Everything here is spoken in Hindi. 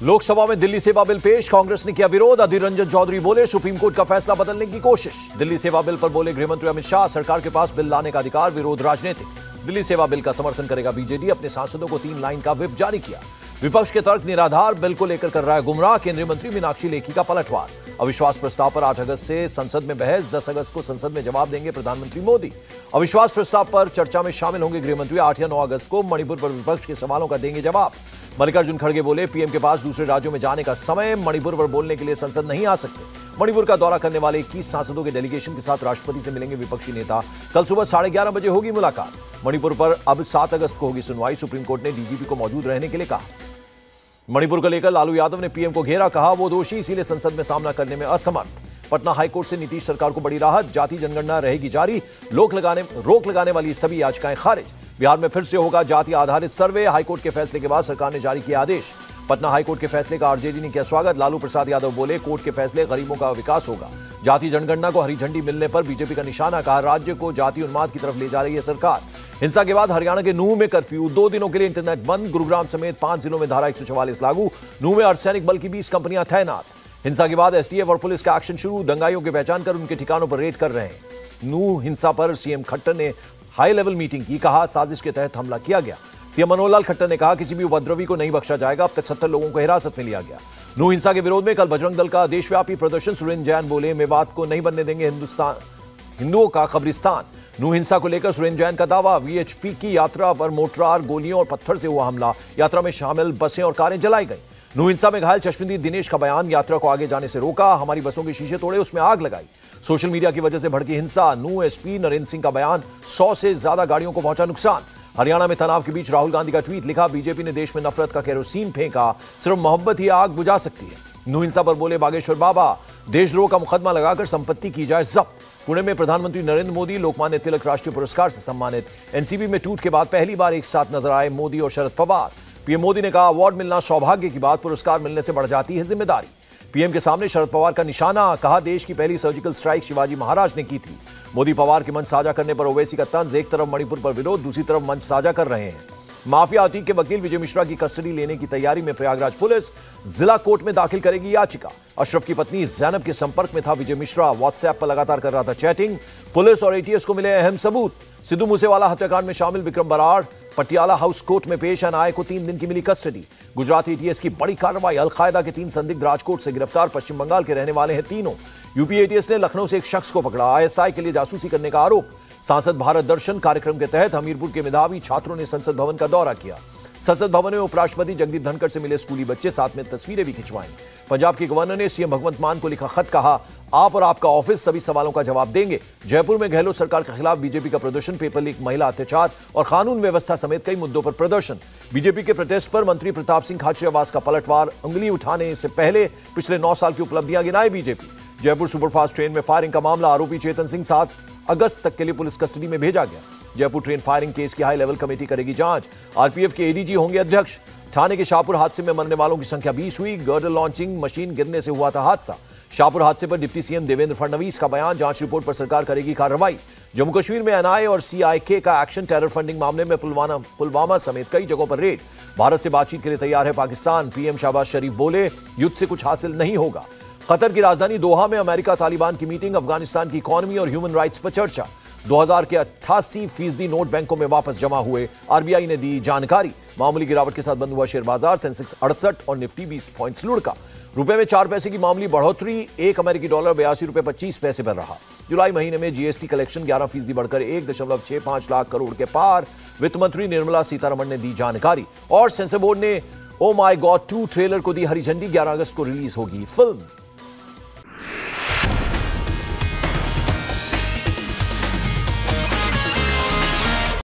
लोकसभा में दिल्ली सेवा बिल पेश, कांग्रेस ने किया विरोध। अधीर रंजन चौधरी बोले सुप्रीम कोर्ट का फैसला बदलने की कोशिश। दिल्ली सेवा बिल पर बोले गृहमंत्री अमित शाह, सरकार के पास बिल लाने का अधिकार, विरोध राजनीतिक। दिल्ली सेवा बिल का समर्थन करेगा बीजेडी, अपने सांसदों को 3 लाइन का व्हिप जारी किया। विपक्ष के तर्क निराधार, बिल को लेकर कर रहा है गुमराह। केंद्रीय मंत्री मीनाक्षी लेखी का पलटवार। अविश्वास प्रस्ताव पर 8 अगस्त से संसद में बहस, 10 अगस्त को संसद में जवाब देंगे प्रधानमंत्री मोदी। अविश्वास प्रस्ताव पर चर्चा में शामिल होंगे गृहमंत्री। 8 या 9 अगस्त को मणिपुर पर विपक्ष के सवालों का देंगे जवाब। मल्लिकार्जुन खड़गे बोले पीएम के पास दूसरे राज्यों में जाने का समय, मणिपुर पर बोलने के लिए संसद नहीं आ सकते। मणिपुर का दौरा करने वाले 21 सांसदों के डेलीगेशन के साथ राष्ट्रपति से मिलेंगे विपक्षी नेता। कल सुबह 11:30 बजे होगी मुलाकात। मणिपुर पर अब 7 अगस्त को होगी सुनवाई। सुप्रीम कोर्ट ने डीजीपी को मौजूद रहने के लिए कहा। मणिपुर को लेकर लालू यादव ने पीएम को घेरा, कहा वो दोषी, इसीलिए संसद में सामना करने में असमर्थ। पटना हाईकोर्ट से नीतीश सरकार को बड़ी राहत, जाति जनगणना रहेगी जारी, रोक लगाने वाली सभी याचिकाएं खारिज। बिहार में फिर से होगा जाति आधारित सर्वे, हाईकोर्ट के फैसले के बाद सरकार ने जारी किया आदेश। पटना हाईकोर्ट के फैसले का आरजेडी ने किया स्वागत। लालू प्रसाद यादव बोले कोर्ट के फैसले गरीबों का विकास होगा। जाति जनगणना को हरी झंडी मिलने पर बीजेपी का निशाना, कहा राज्य को जाति उन्माद की तरफ ले जा रही है सरकार। हिंसा के बाद हरियाणा के नूंह में कर्फ्यू, 2 दिनों के लिए इंटरनेट बंद। गुरुग्राम समेत 5 जिलों में धारा 144 लागू। नूंह में अर्धसैनिक बल की 20 कंपनियां तैनात। हिंसा के बाद एसटीएफ और पुलिस का एक्शन शुरू, दंगाइयों की पहचान कर उनके ठिकानों पर रेड कर रहे हैं। नूंह हिंसा पर सीएम खट्टर ने हाई लेवल मीटिंग की, कहा साजिश के तहत हमला किया गया। सीएम मनोहर लाल खट्टर ने कहा किसी भी उपद्रवी को नहीं बख्शा जाएगा। अब तक 70 लोगों को हिरासत में लिया गया। नूंह हिंसा के विरोध में कल बजरंग दल का देशव्यापी प्रदर्शन। सुरेंद्र जैन बोले मेवात को नहीं बनने देंगे हिंदुओं का कब्रिस्तान। नूंह हिंसा को लेकर सुरेंद्र जैन का दावा, वीएचपी की यात्रा पर मोर्टार, गोलियों और पत्थर से हुआ हमला। यात्रा में शामिल बसें और कारें जलाई गई। नूंह हिंसा में घायल चश्मदीद दिनेश का बयान, यात्रा को आगे जाने से रोका, हमारी बसों के शीशे तोड़े, उसमें आग लगाई। सोशल मीडिया की वजह से भड़की हिंसा। नूंह एसपी नरेंद्र सिंह का बयान, 100 से ज्यादा गाड़ियों को पहुंचा नुकसान। हरियाणा में तनाव के बीच राहुल गांधी का ट्वीट, लिखा बीजेपी ने देश में नफरत का केरोसिन फेंका, सिर्फ मोहब्बत ही आग बुझा सकती है। नूंह हिंसा पर बोले बागेश्वर बाबा, देशद्रोह का मुकदमा लगाकर संपत्ति की जाए जब्त। पुणे में प्रधानमंत्री नरेंद्र मोदी लोकमान्य तिलक राष्ट्रीय पुरस्कार से सम्मानित। एनसीबी में टूट के बाद पहली बार एक साथ नजर आए मोदी और शरद पवार। पीएम मोदी ने कहा अवार्ड मिलना सौभाग्य की बात, पुरस्कार मिलने से बढ़ जाती है जिम्मेदारी। पीएम के सामने शरद पवार का निशाना, कहा देश की पहली सर्जिकल स्ट्राइक शिवाजी महाराज ने की थी। मोदी पवार के मंच साझा करने पर ओवैसी का तंज, एक तरफ मणिपुर पर विरोध, दूसरी तरफ मंच साझा कर रहे हैं। माफिया अतीक के वकील विजय मिश्रा की कस्टडी लेने की तैयारी में प्रयागराज पुलिस, जिला कोर्ट में दाखिल करेगी याचिका। अशरफ की पत्नी जैनब के संपर्क में था विजय मिश्रा, व्हाट्सएप पर लगातार कर रहा था चैटिंग। पुलिस और एटीएस को मिले अहम सबूत। सिद्धू मूसेवाला हत्याकांड में शामिल विक्रम बराड़ पटियाला हाउस कोर्ट में पेश, एनआईए को 3 दिन की मिली कस्टडी। गुजरात एटीएस की बड़ी कार्रवाई, अलकायदा के 3 संदिग्ध राजकोट से गिरफ्तार, पश्चिम बंगाल के रहने वाले हैं तीनों। यूपी एटीएस ने लखनऊ से एक शख्स को पकड़ा, आईएसआई के लिए जासूसी करने का आरोप। सांसद भारत दर्शन कार्यक्रम के तहत हमीरपुर के मेधावी छात्रों ने संसद भवन का दौरा किया। संसद भवन में उपराष्ट्रपति जगदीप धनखड़ से मिले स्कूली बच्चे, साथ में तस्वीरें भी खिंचवाईं। पंजाब के गवर्नर ने सीएम भगवंत मान को लिखा खत, कहा आप और आपका ऑफिस सभी सवालों का जवाब देंगे। जयपुर में गहलोत सरकार के खिलाफ बीजेपी का प्रदर्शन, पेपर लीक, महिला अत्याचार और कानून व्यवस्था समेत कई मुद्दों पर प्रदर्शन। बीजेपी के प्रोटेस्ट पर मंत्री प्रताप सिंह खाचरियावास का पलटवार, उंगली उठाने से पहले पिछले 9 साल की उपलब्धियां गिनाई बीजेपी। जयपुर सुपरफास्ट ट्रेन में फायरिंग का मामला, आरोपी चेतन सिंह 7 अगस्त तक के लिए पुलिस कस्टडी में भेजा गया। जयपुर ट्रेन फायरिंग केस की हाई लेवल कमेटी करेगी जांच। आरपीएफ के एडीजी होंगे अध्यक्ष। ठाणे के शाहपुर हादसे में मरने वालों की संख्या 20 हुई। गर्डर लॉन्चिंग मशीन गिरने से हुआ था हादसा। शाहपुर हादसे पर डिप्टी सीएम देवेंद्र फडणवीस का बयान, जांच रिपोर्ट पर सरकार करेगी कार्रवाई। जम्मू कश्मीर में एनआईए और सीआईके का एक्शन, टेरर फंडिंग मामले में पुलवामा समेत कई जगहों पर रेड। भारत से बातचीत के लिए तैयार है पाकिस्तान। पीएम शहबाज शरीफ बोले युद्ध से कुछ हासिल नहीं होगा। कतर की राजधानी दोहा में अमेरिका तालिबान की मीटिंग, अफगानिस्तान की इकोनॉमी और ह्यूमन राइट्स पर चर्चा। 2000 के 88% नोट बैंकों में वापस जमा हुए, आरबीआई ने दी जानकारी। मामूली गिरावट के साथ बंद हुआ शेयर बाजार, सेंसेक्स 68 और निफ्टी 20 पॉइंट्स लुढ़का। रुपए में 4 पैसे की मामूली बढ़ोतरी, 1 अमेरिकी डॉलर 82 रुपए 25 पैसे पर रहा। जुलाई महीने में जीएसटी कलेक्शन 11% बढ़कर 1.65 लाख करोड़ के पार, वित्त मंत्री निर्मला सीतारमण ने दी जानकारी। और सेंसर बोर्ड ने ओ माय गॉड 2 ट्रेलर को दी हरी झंडी, 11 अगस्त को रिलीज होगी फिल्म।